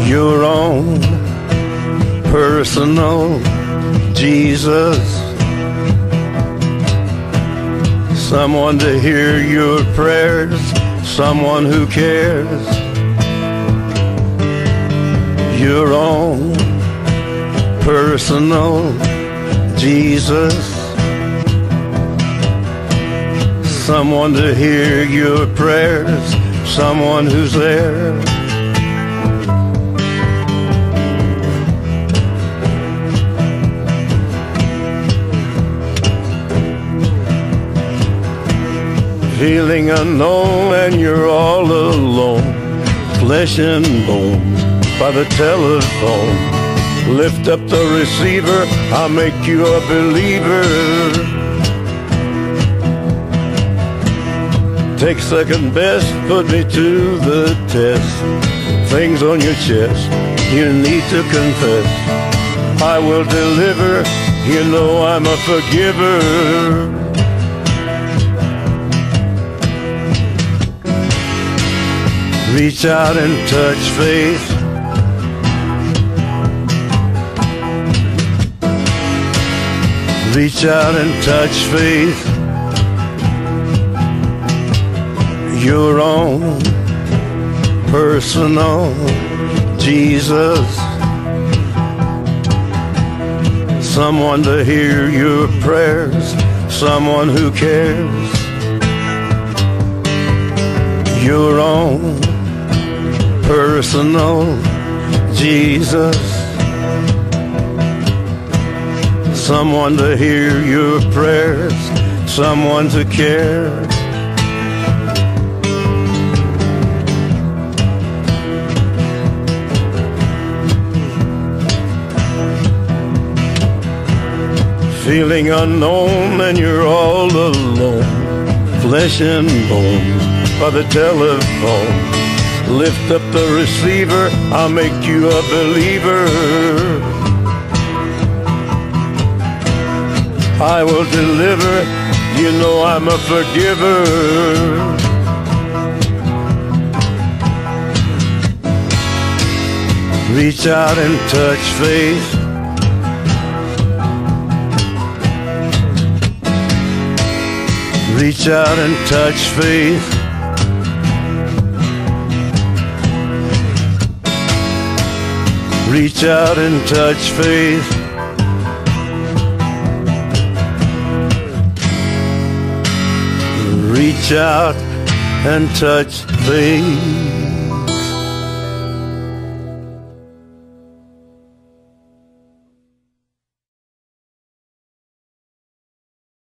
your own personal Jesus. Someone to hear your prayers, someone who cares. Your own personal Jesus. Someone to hear your prayers, someone who's there. Feeling unknown and you're all alone, flesh and bone by the telephone. Lift up the receiver, I'll make you a believer. Take second best, put me to the test. Things on your chest, you need to confess. I will deliver, you know I'm a forgiver. Reach out and touch faith. Reach out and touch faith. Your own personal Jesus. Someone to hear your prayers, someone who cares. Your own personal Jesus. Someone to hear your prayers, someone to care. Feeling unknown and you're all alone, flesh and bone by the telephone. Lift up the receiver, I'll make you a believer. I will deliver, you know I'm a forgiver. Reach out and touch faith. Reach out and touch faith. Reach out and touch faith. Reach out and touch faith.